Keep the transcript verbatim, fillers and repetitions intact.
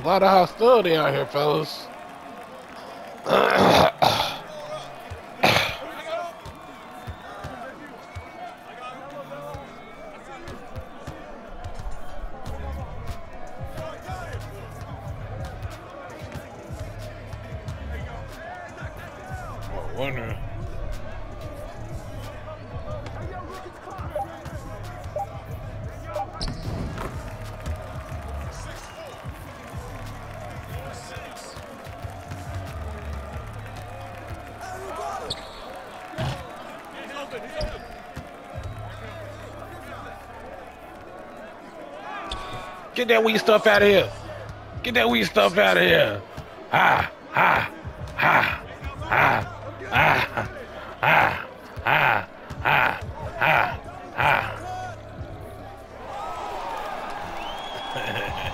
lot of hostility out here, fellas. Oh, winner. Get that weed stuff out of here. Get that weed stuff out of here. Ah, ah, ah, ah, ah, ah, ah, ah, ah, ah.